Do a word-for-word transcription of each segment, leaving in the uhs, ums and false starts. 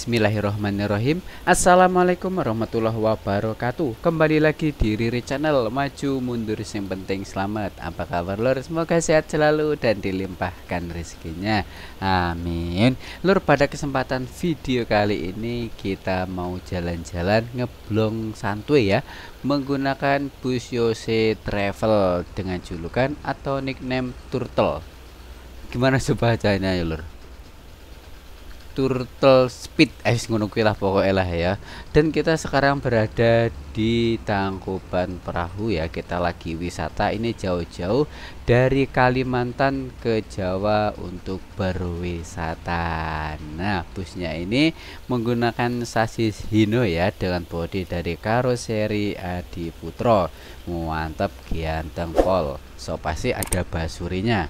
Bismillahirrahmanirrahim. Assalamualaikum warahmatullahi wabarakatuh. Kembali lagi di Riri Channel. Maju mundur yang penting selamat. Apa kabar lur? Semoga sehat selalu dan dilimpahkan rezekinya. Amin. Lur, pada kesempatan video kali ini kita mau jalan-jalan ngeblong santuy ya, menggunakan bus Yose Travel dengan julukan atau nickname Turtle. Gimana coba bacanya ya lur? Turtle Speed, eh ngono kuwi lah pokoknya lah ya. Dan kita sekarang berada di Tangkuban Perahu ya. Kita lagi wisata, ini jauh-jauh dari Kalimantan ke Jawa untuk berwisata. Nah, busnya ini menggunakan sasis Hino ya, dengan bodi dari karoseri Adi Putro. Mantap, ganteng pol. So pasti ada basurinya.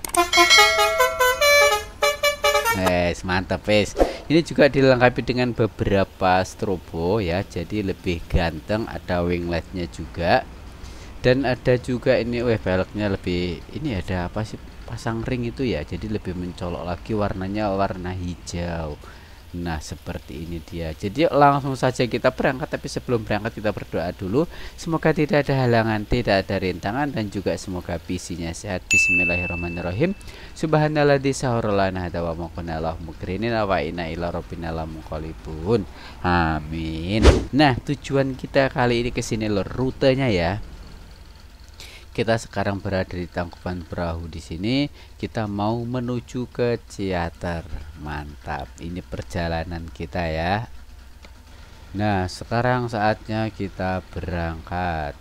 Yes, mantap guys. Ini juga dilengkapi dengan beberapa strobo ya, jadi lebih ganteng. Ada wingletnya juga, dan ada juga ini, weh velgnya lebih ini, ada apa sih, pasang ring itu ya, jadi lebih mencolok lagi, warnanya warna hijau. Nah seperti ini dia. Jadi langsung saja kita berangkat, tapi sebelum berangkat kita berdoa dulu. Semoga tidak ada halangan, tidak ada rintangan, dan juga semoga visinya sehat. Bismillahirrahmanirrahim. Subhanalladzi sahharalana hada wa ma kunna lahu muqrinin wa inna ila rabbina lamunqalibun. Amin. Nah, tujuan kita kali ini ke sini lur, rutenya ya. Kita sekarang berada di Tangkuban Perahu. Di sini kita mau menuju ke Ciater. Mantap. Ini perjalanan kita ya. Nah, sekarang saatnya kita berangkat.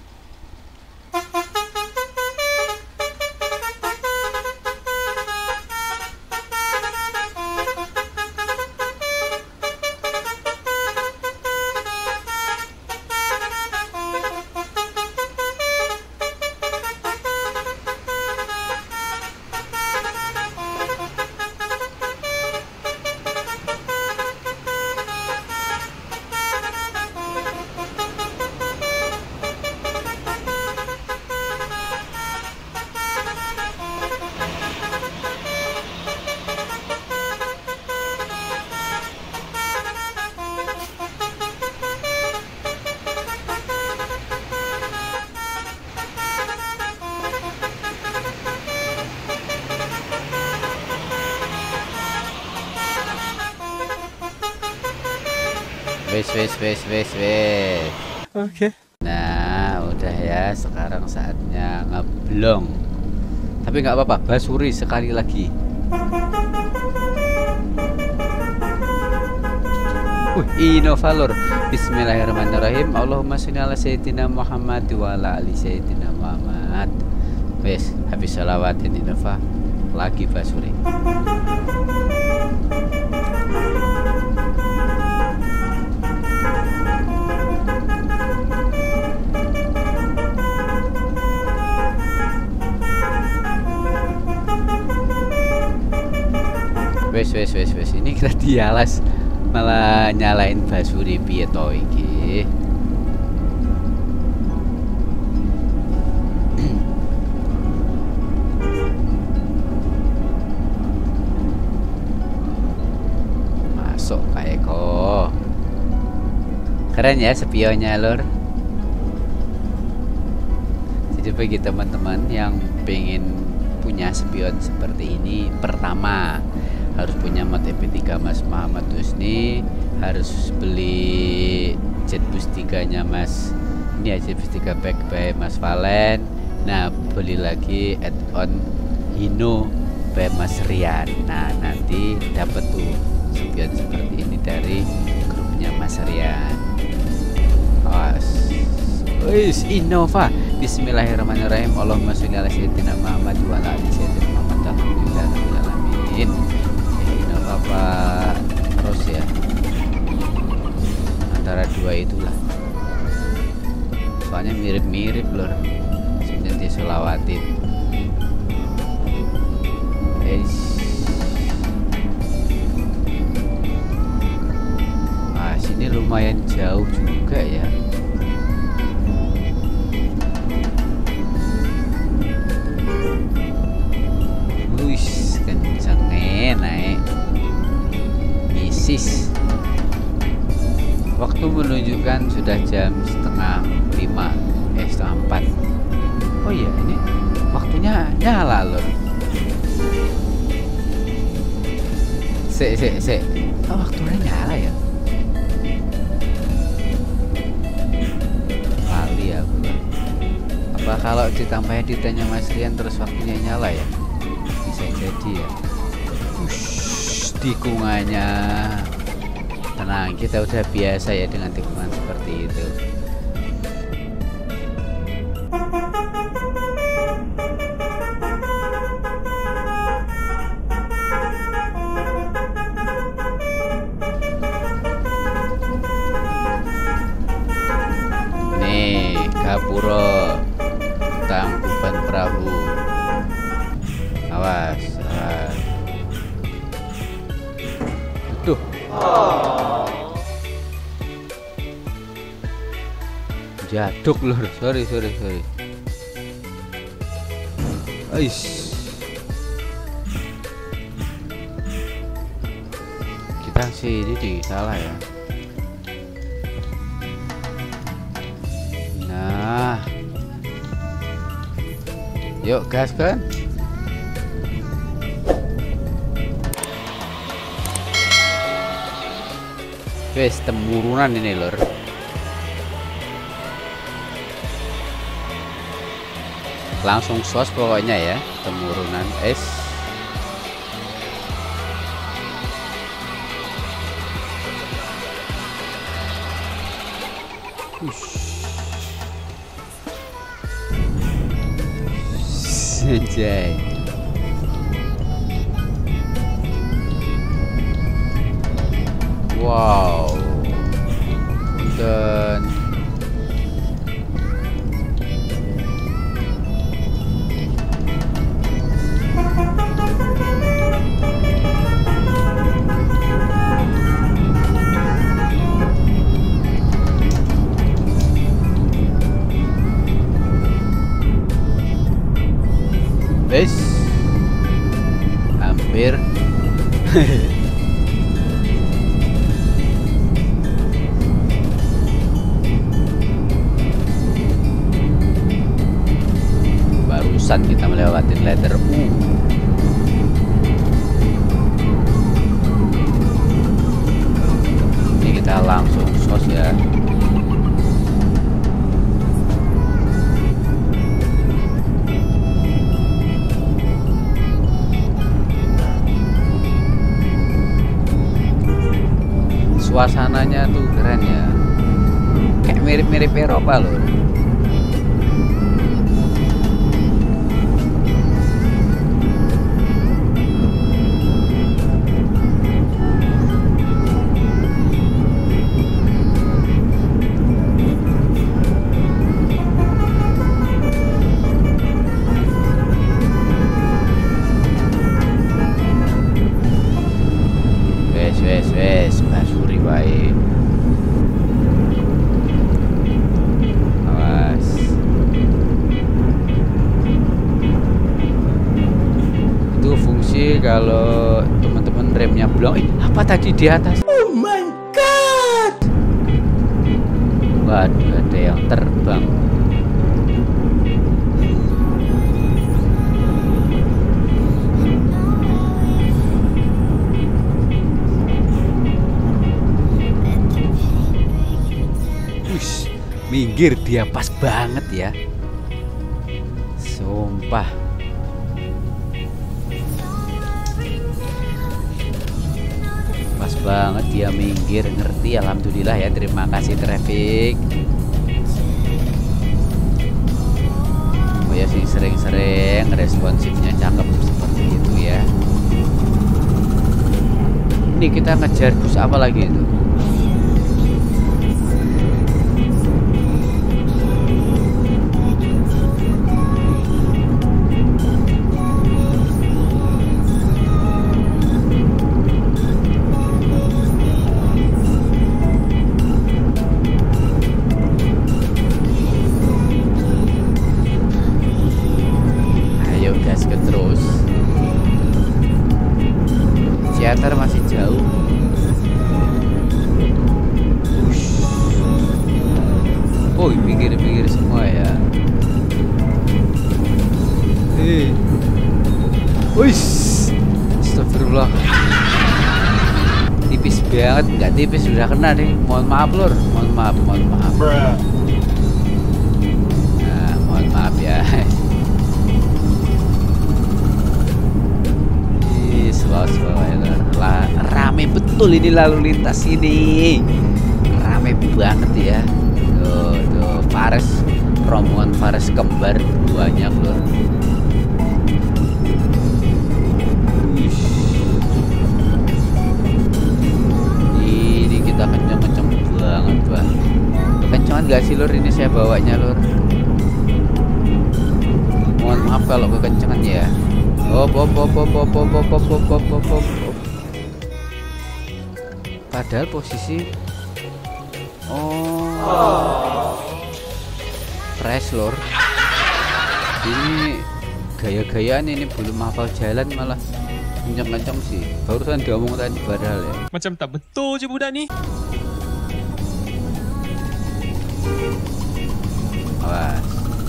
Wes wes wes wes wes. Oke. Okay. Nah, udah ya, sekarang saatnya ngeblong. Tapi nggak apa-apa, basuri sekali lagi. Uh, Inovalor. Bismillahirrahmanirrahim. Allahumma sholli ala sayyidina Muhammad wa ala ali sayyidina Muhammad. Wes, habis salawatin Innova lagi basuri. Wes wes wes wes, ini kita dialas malah nyalain basuri piye to iki. Masuk Kak Eko. Keren ya spionnya lur. Jadi bagi teman-teman yang pengen punya spion seperti ini, pertama harus punya mod E P tiga Mas Muhammad Husni, harus beli Jetbus tiga nya Mas, ini aja Jetbus tiga pack by Mas Valen. Nah, beli lagi add-on Hino by Mas Rian. Nah, nanti dapat tuh spion seperti ini dari grupnya Mas Rian. Awas. Wis Innova. Bismillahirrahmanirrahim. Allahumma sholli ala sayyidina Muhammad wa ala ali sayyidina Muhammad. Alhamdulillahirabbil alamin. Apa terus ya, antara dua itulah, soalnya mirip-mirip lor, sudah diselawatin. Eish. Ah, sini lumayan jauh juga ya. Wih, kenceng naik. Isis Waktu menunjukkan sudah jam setengah lima, eh setengah empat. Oh iya, ini waktunya nyala lor. Se se se. Oh, waktunya nyala ya. Kali ya, Lor. Apa kalau ditambah ditanya Mas Rian terus waktunya nyala ya? Bisa jadi ya. Ush, tikungannya. Tenang, kita udah biasa ya dengan tikungan seperti itu. Nih, Gapuro tangkuban perahu. Awas, awas. Tuh. Jaduk lor, sorry sorry sorry. Aish. Kita sih ini salah ya. Nah, yuk gas kan. Wes temburunan ini lor. Langsung sos pokoknya ya, temurunan es. Anjay. Wow. Dan Wes hampir. Barusan kita melewati letter U. Ini kita langsung sos ya. Suasananya tuh keren ya, kayak mirip-mirip Eropa loh. Wes wes wes basuri wae. Awas. Itu fungsi kalau teman-teman remnya belum. Eh, apa tadi di atas? Oh my god. Waduh, ada yang terbang. Minggir dia pas banget ya, sumpah. Pas banget dia minggir, ngerti. Alhamdulillah ya, terima kasih traffic. Oh ya sih, sering-sering responsifnya cakep seperti itu ya. Ini kita ngejar bus apa lagi itu? Ciater masih jauh. tipis sudah kena deh. Mohon maaf lur, mohon maaf, mohon maaf. Nah, mohon maaf ya. Ih, slow-slow ya, rame betul ini lalu lintas ini, rame banget ya. Tuh, tuh, Fares, rombongan Fares kembar banyak lur. Ini kita kenceng-kenceng banget bang. Kencengan gak sih lur ini saya bawanya lur? Mohon maaf kalau kekencengan ya. Hop hop hop hop hop hop hop hop hop hop hop hop. Padahal posisi oh fresh lor. Ini gaya-gayaan ini belum hafal jalan malah kenceng-kenceng sih. Barusan diomong tadi padahal ya. Macam tak betul je budak ni. Awas.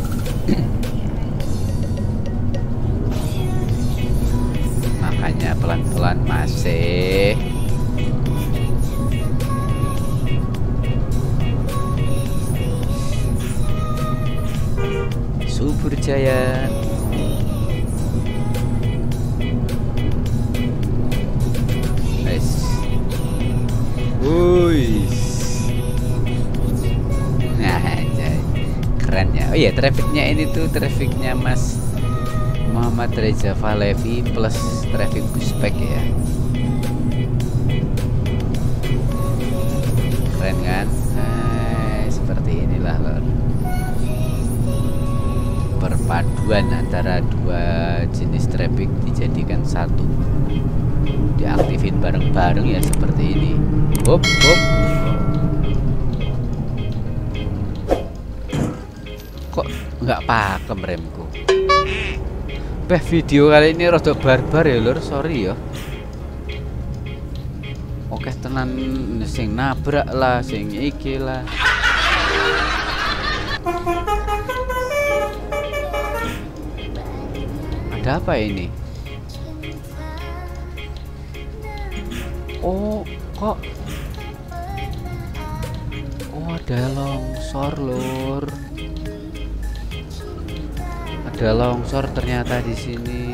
Makanya pelan-pelan masih. Subur Jaya. Nice. Wuih. Nah, keren ya. Oh iya, trafficnya ini tuh trafficnya Mas Muhammad Reza Valevi plus traffic Buspek ya. Keren kan? Nah, seperti inilah lor. Perpaduan antara dua jenis traffic dijadikan satu, diaktifin bareng-bareng ya seperti ini. Hop hop. Kok nggak pakem remku? Beh, video kali ini rada barbar ya lur, sorry ya. Oke tenan sing nabrak lah, sing iki lah. Ada apa ini? Oh, kok oh ada longsor lur. Ada longsor ternyata di sini.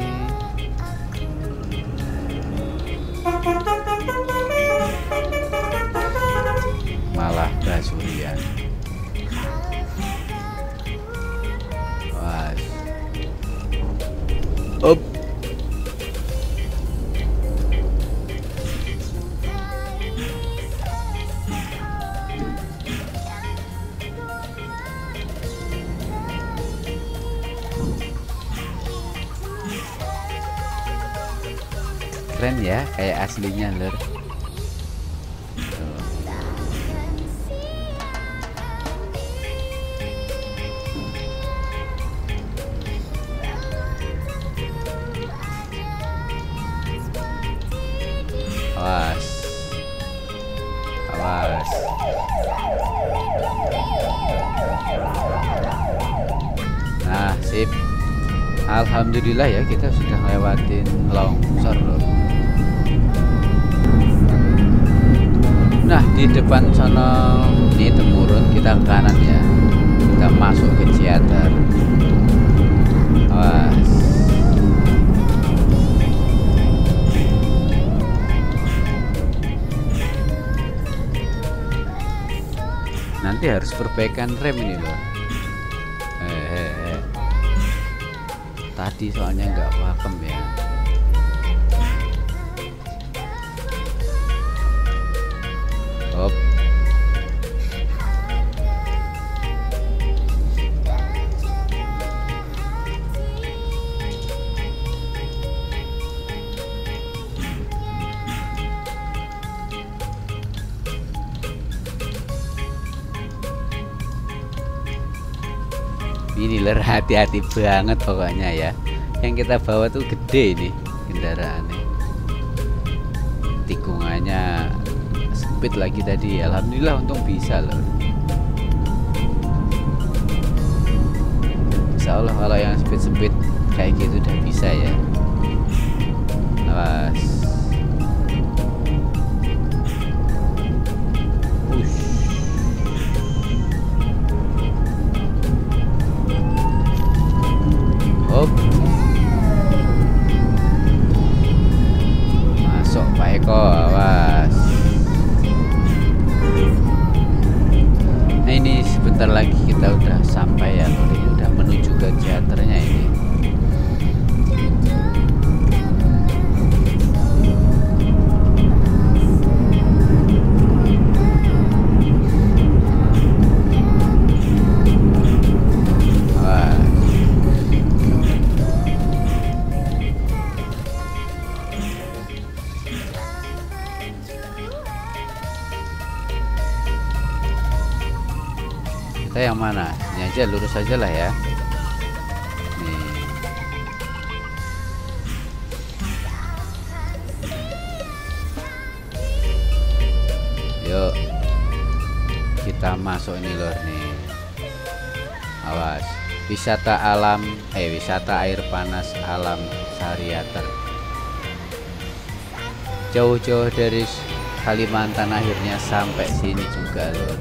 Malah basurian. Wah. Up. Keren ya, kayak aslinya lur. Awas, awas. Nah, sip. Alhamdulillah ya kita sudah lewatin longsor loh. Nah, di depan sana ini temurun, kita ke kanan ya. Kita masuk ke Ciater. Awas. Nanti harus perbaikan rem ini loh. Hehehe. Tadi soalnya nggak pakem ya. Hop. Ini ler, hati-hati banget pokoknya ya. Yang kita bawa tuh gede nih kendaraannya. Tikungannya sempit lagi tadi. Alhamdulillah untung bisa loh. Insya Allah kalau yang sempit-sempit kayak gitu udah bisa ya. Awas. Sebentar lagi kita udah sampai ya lor, ini udah menuju ke teaternya ini. Kita yang mana? Ini aja, lurus aja lah ya. Nih. Yuk. Kita masuk ini lor nih. Awas. Wisata alam, eh wisata air panas alam Sariater. Jauh-jauh dari Kalimantan akhirnya sampai sini juga lor.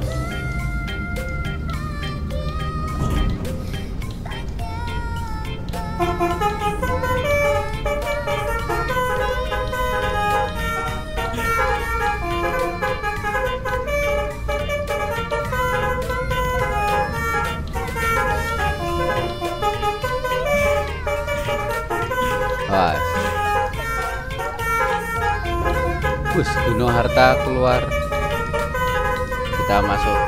Awas. Bus Gunung Harta keluar. Kita masuk.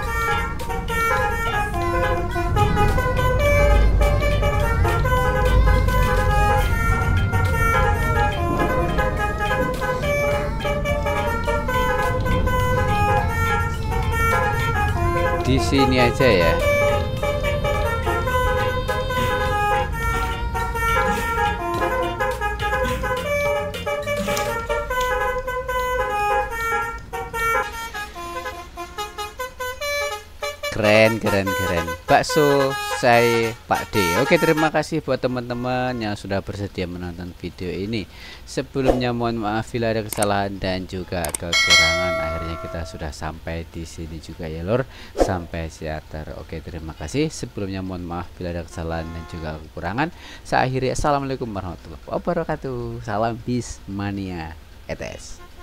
Di sini aja ya. Keren keren keren bakso saya Pak D. Oke, terima kasih buat teman-teman yang sudah bersedia menonton video ini. Sebelumnya mohon maaf bila ada kesalahan dan juga kekurangan. Akhirnya kita sudah sampai di sini juga ya lor, sampai teater. Oke, terima kasih. Sebelumnya mohon maaf bila ada kesalahan dan juga kekurangan. Saya akhiri, assalamualaikum warahmatullahi wabarakatuh. Salam Bismania E T S.